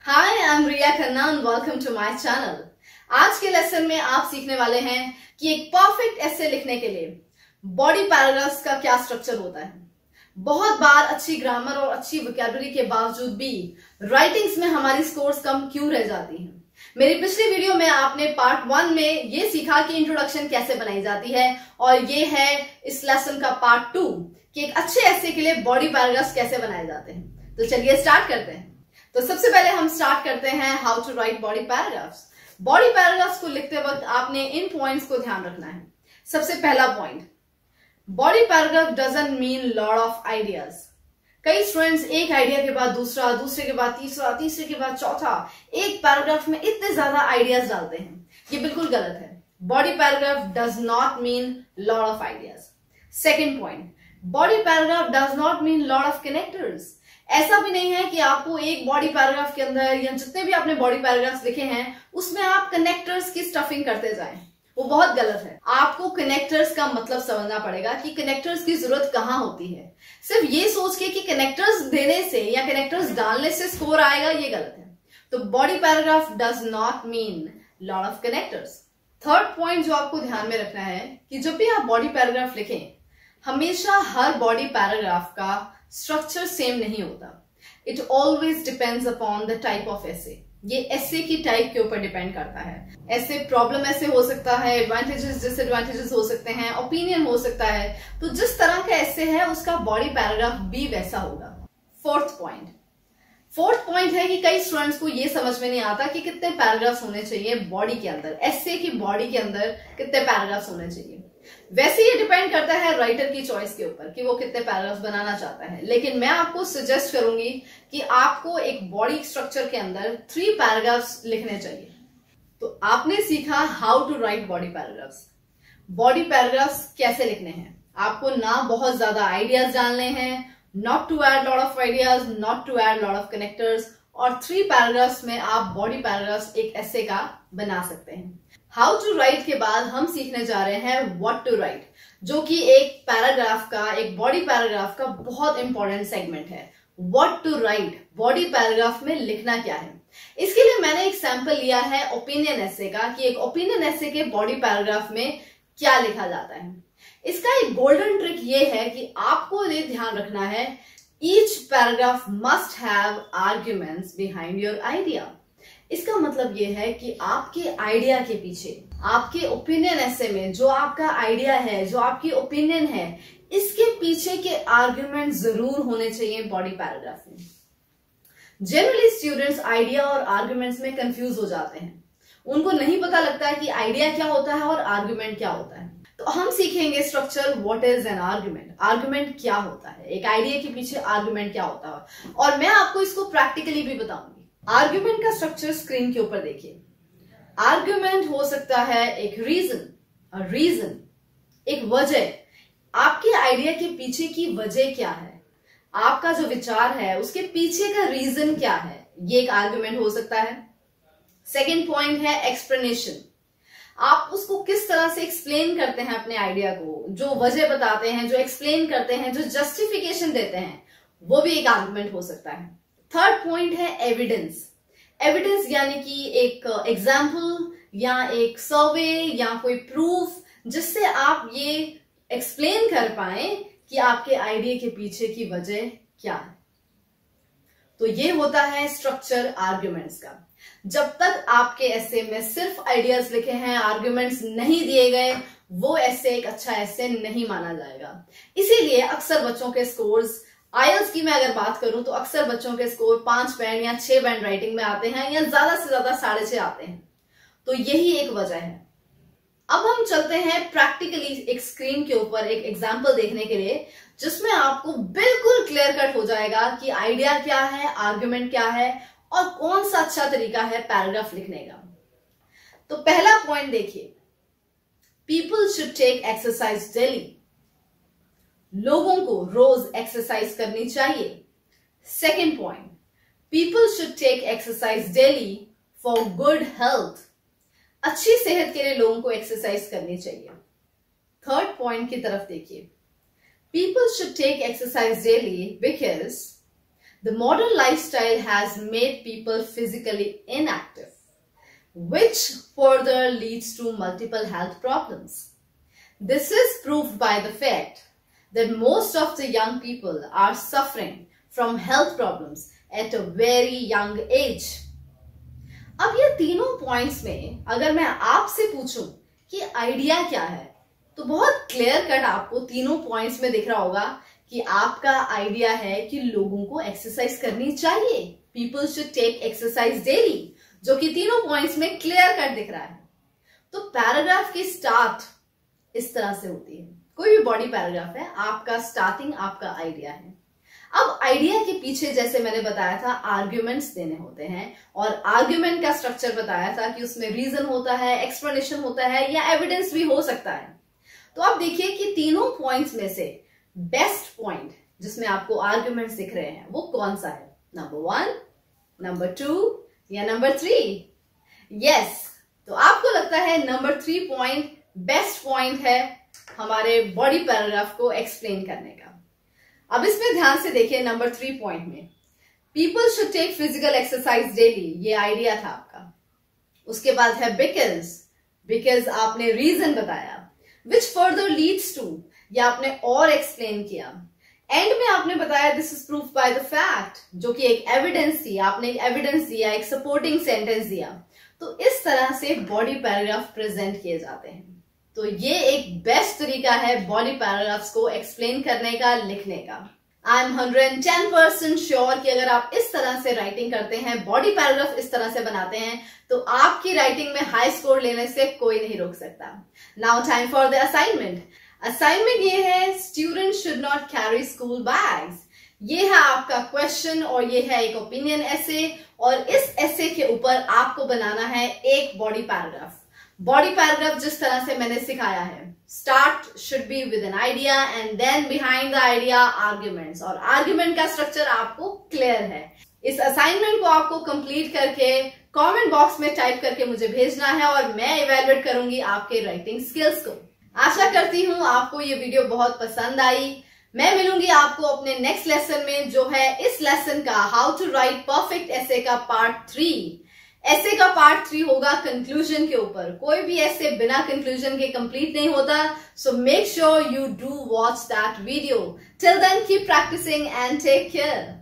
Hi, I am Riya Khanna and welcome to my channel. आज के lesson में आप सीखने वाले हैं कि एक परफेक्ट एसे लिखने के लिए बॉडी पैराग्राफ्स का क्या स्ट्रक्चर होता है। बहुत बार अच्छी ग्रामर और अच्छी वोकैबुलरी के बावजूद भी राइटिंग्स में हमारी स्कोर्स कम क्यों रह जाती हैं। मेरी पिछली वीडियो में आपने पार्ट 1 में ये सीखा कि इंट्रोडक्शन कैसे बनाई जाती है और ये है इस लेसन का पार्ट 2 कि एक अच्छे एसे के लिए बॉडी पैराग्राफ्स कैसे बनाए जाते हैं। तो चलिए स्टार्ट करते हैं। तो सबसे पहले हम स्टार्ट करते हैं how to write body paragraphs. Body paragraphs को लिखते वक्त आपने इन पॉइंट्स को ध्यान रखना है। सबसे पहला point, body paragraph doesn't mean lot of ideas. कई स्टूडेंट्स एक आइडिया के बाद दूसरा, दूसरे के बाद तीसरा, तीसरे के बाद चौथा, एक पैराग्राफ में इतने ज्यादा आइडियाज डालते हैं। ये बिल्कुल गलत है। Body paragraph does not mean lot of ideas. Second point, body paragraph does not mean lot of connectors. ऐसा भी नहीं है कि आपको एक बॉडी पैराग्राफ के अंदर या जितने भी आपने बॉडी पैराग्राफ्स लिखे हैं उसमें आप कनेक्टर्स की स्टफिंग करते जाएं। वो बहुत गलत है। आपको कनेक्टर्स का मतलब समझना पड़ेगा कि कनेक्टर्स की जरूरत कहां होती है। सिर्फ ये सोच के कि कनेक्टर्स देने से या कनेक्टर्स डालने से स्कोर आएगा, ये गलत है। तो body paragraph does not mean lot of connectors. Third point जो आपको ध्यान में रखना है कि जब भी आप बॉडी पैराग्राफ लिखें, हमेशा हर बॉडी पैराग्राफ का स्ट्रक्चर सेम नहीं होता। It always depends upon the type of essay. ये एसे की टाइप के ऊपर डिपेंड करता है। ऐसे प्रॉब्लम ऐसे हो सकता है, एडवांटेजेस डिसएडवांटेजेस हो सकते हैं, ओपिनियन हो सकता है। तो जिस तरह का एसे है उसका बॉडी पैराग्राफ भी वैसा होगा। फोर्थ पॉइंट है कि कई स्टूडेंट्स को ये समझ में नहीं आता कि कितने पैराग्राफ्स होने चाहिए बॉडी के अंदर। एसे की बॉडी के अंदर कितने पैराग्राफ्स होने चाहिए। वैसे ये डिपेंड करता है राइटर की चॉइस के ऊपर कि वो कितने पैराग्राफ्स बनाना चाहता है। लेकिन मैं आपको सजेस्ट करूंगी कि आपको एक बॉडी स्ट्रक्चर के अंदर 3 पैराग्राफ्स लिखने चाहिए। तो आपने सीखा how to write body paragraphs. Body paragraphs कैसे लिखने हैं। आपको ना बहुत ज्यादा आइडियाज डालने हैं, not to add lot of ideas, not to add lot of connectors, और 3 पैराग्राफ्स में आप बॉडी पैराग्राफ्स एक ऐसे का बना सकते हैं। हाउ टू राइट के बाद हम सीखने जा रहे हैं व्हाट टू राइट, जो कि एक पैराग्राफ का, एक बॉडी पैराग्राफ का बहुत इंपॉर्टेंट सेगमेंट है। What to write, body paragraph में लिखना क्या है। इसके लिए मैंने एक सैंपल लिया है ओपिनियन एसे का कि एक ओपिनियन एसे के बॉडी पैराग्राफ में क्या लिखा जाता है। इसका एक गोल्डन ट्रिक ये है कि आपको ये ध्यान रखना है, each paragraph must have arguments behind your idea. इसका मतलब यह है कि आपके आइडिया के पीछे, आपके ओपिनियन ऐसे में जो आपका आइडिया है, जो आपकी ओपिनियन है, इसके पीछे के आर्ग्यूमेंट जरूर होने चाहिए बॉडी पैराग्राफ में। जनरली स्टूडेंट्स आइडिया और आर्ग्यूमेंट्स में कंफ्यूज हो जाते हैं। उनको नहीं पता लगता है कि आइडिया क्या होता है और आर्ग्यूमेंट क्या होता है। तो हम सीखेंगे structure what is an argument. Argument क्या होता है, एक आइडिया के पीछे आर्ग्यूमेंट क्या होता है, और मैं आपको इसको प्रैक्टिकली भी बताऊंगी। आर्ग्यूमेंट का स्ट्रक्चर स्क्रीन के ऊपर देखिए। आर्ग्यूमेंट हो सकता है एक रीजन, एक वजह। आपके आइडिया के पीछे की वजह क्या है, आपका जो विचार है उसके पीछे का रीजन क्या है, ये एक आर्ग्यूमेंट हो सकता है। सेकेंड पॉइंट है एक्सप्लेनेशन। आप उसको किस तरह से एक्सप्लेन करते हैं अपने आइडिया को, जो वजह बताते हैं, जो एक्सप्लेन करते हैं, जो जस्टिफिकेशन देते हैं, वो भी एक आर्ग्यूमेंट हो सकता है। थर्ड पॉइंट है एविडेंस यानी कि एक एग्जाम्पल या एक सर्वे या कोई प्रूफ जिससे आप ये एक्सप्लेन कर पाए कि आपके आइडिया के पीछे की वजह क्या है। तो ये होता है स्ट्रक्चर आर्ग्यूमेंट्स का। जब तक आपके ऐसे में सिर्फ आइडियाज लिखे हैं, आर्ग्यूमेंट्स नहीं दिए गए, वो ऐसे एक अच्छा ऐसे नहीं माना जाएगा। इसीलिए अक्सर बच्चों के स्कोर्स, आईएलटीएस की मैं अगर बात करूं तो अक्सर बच्चों के स्कोर 5 बैंड या 6 बैंड राइटिंग में आते हैं, या ज्यादा से ज्यादा 6.5 आते हैं। तो यही एक वजह है। अब हम चलते हैं प्रैक्टिकली एक स्क्रीन के ऊपर एक एग्जाम्पल देखने के लिए, जिसमें आपको बिल्कुल क्लियर कट हो जाएगा कि आइडिया क्या है, आर्ग्यूमेंट क्या है, और कौन सा अच्छा तरीका है पैराग्राफ लिखने का। तो पहला पॉइंट देखिए, people should take exercise daily. लोगों को रोज एक्सरसाइज करनी चाहिए। Second point, people should take exercise daily for good health. अच्छी सेहत के लिए लोगों को एक्सरसाइज करनी चाहिए। थर्ड पॉइंट की तरफ देखिए, people should take exercise daily because The modern lifestyle has made people physically inactive, which further leads to multiple health problems. This is proved by the fact that most of the young people are suffering from health problems at a very young age. अब ये तीनों points में अगर मैं आपसे पूछूं कि idea क्या है, तो बहुत क्लियर कट आपको तीनों पॉइंट्स में दिख रहा होगा कि आपका आइडिया है कि लोगों को एक्सरसाइज करनी चाहिए. People should take exercise daily, जो कि तीनों पॉइंट्स में क्लियर कट दिख रहा है. तो पैराग्राफ की स्टार्ट इस तरह से होती है. कोई भी बॉडी पैराग्राफ है, आपका स्टार्टिंग आपका आइडिया है. अब आइडिया के पीछे जैसे मैंने बताया था आर्ग्यूमेंट्स देने होते हैं, और आर्ग्यूमेंट का स्ट्रक्चर बताया था कि उसमें रीजन होता है, एक्सप्लेनेशन होता है, या एविडेंस भी हो सकता है. तो आप देखिए कि तीनों पॉइंट्स में से बेस्ट पॉइंट जिसमें आपको आर्ग्यूमेंट्स दिख रहे हैं वो कौन सा है? नंबर 1, नंबर 2 या नंबर 3? यस, तो आपको लगता है नंबर 3 पॉइंट बेस्ट पॉइंट है हमारे बॉडी पैराग्राफ को एक्सप्लेन करने का. अब इसमें ध्यान से देखिए, नंबर 3 पॉइंट में people should take physical exercise daily, ये आइडिया था आपका. उसके बाद है बिकॉज आपने रीजन बताया, विच फर्दर लीड्स टू, या आपने और एक्सप्लेन किया. एंड में आपने बताया this is proof by the fact, जो कि एक एविडेंस थी. आपने एक एविडेंस दिया, एक सपोर्टिंग सेंटेंस दिया. तो इस तरह से बॉडी पैराग्राफ प्रेजेंट किए जाते हैं. तो ये एक बेस्ट तरीका है बॉडी पैराग्राफ्स को एक्सप्लेन करने का, लिखने का. आई एम 110% श्योर कि अगर आप इस तरह से राइटिंग करते हैं, बॉडी पैराग्राफ इस तरह से बनाते हैं, तो आपकी राइटिंग में हाई स्कोर लेने से कोई नहीं रोक सकता. Now time for the assignment. Assignment ये है, student should not carry school bags. ये है आपका क्वेश्चन और ये है एक ओपिनियन एसे, और इस एसे के ऊपर आपको बनाना है एक बॉडी पैराग्राफ. बॉडी पैराग्राफ जिस तरह से मैंने सिखाया है, start should be with an idea and then behind the idea arguments, और आर्ग्यूमेंट का स्ट्रक्चर आपको क्लियर है. इस असाइनमेंट को आपको कंप्लीट करके कमेंट बॉक्स में टाइप करके मुझे भेजना है, और मैं इवेलुएट करूंगी आपके राइटिंग स्किल्स को. आशा करती हूँ आपको ये वीडियो बहुत पसंद आई. मैं मिलूंगी आपको अपने नेक्स्ट लेसन में, जो है इस लेसन का how to write perfect essay का पार्ट 3. एसे का पार्ट 3 होगा कंक्लूजन के ऊपर. कोई भी एसे बिना कंक्लूजन के कंप्लीट नहीं होता. So make sure you do watch that video. Till then keep practicing and take care.